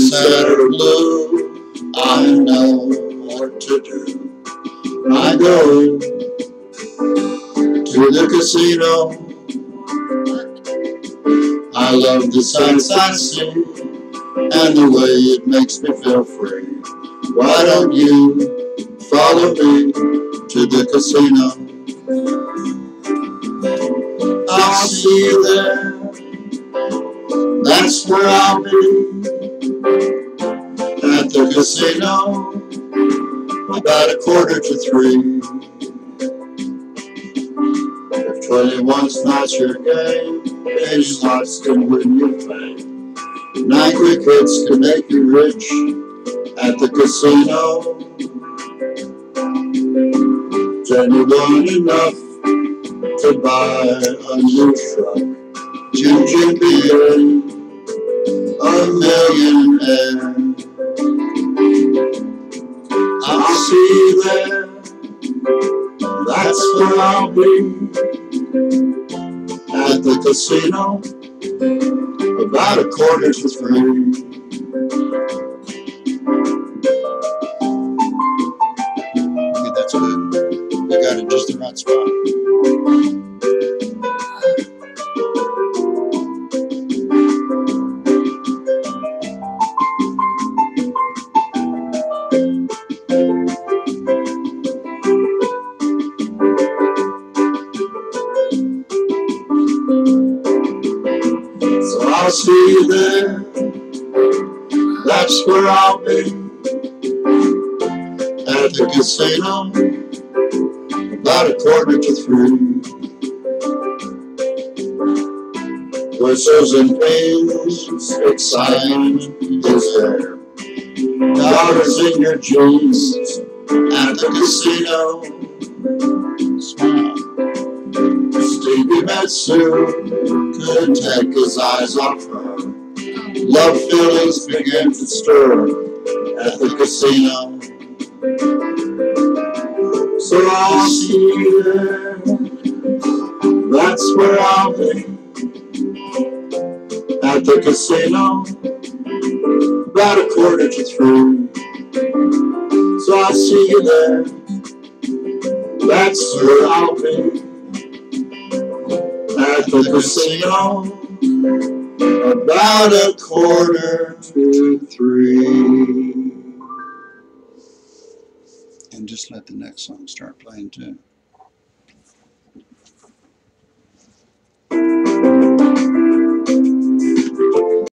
sad or blue, I know what to do. I go to the casino. I love the sights I see and the way it makes me feel free. Why don't you follow me to the casino? I'll see you there. That's where I'll be, at the casino, about 2:45. If 21's not your game, penny slots can win you fame. 9 quick hits can make you rich at the casino. Genuine enough to buy a new truck. Ginger beer, a millionaire. I'll see you there. That's where I'll be, at the casino, about 2:45. Okay, that's good. You got it just the right spot. So I'll see you there. That's where I'll be, at the casino, about 2:45. Whistles and pings, excitement is there. Dollars in your jeans, at the casino. Smile. Stevie met Sue, couldn't take his eyes off her. Love feelings began to stir at the casino. So I'll see you there. That's where I'll be, at the casino, about 2:45. So I'll see you there. That's where I'll be, at the casino, about 2:45. And just let the next song start playing too.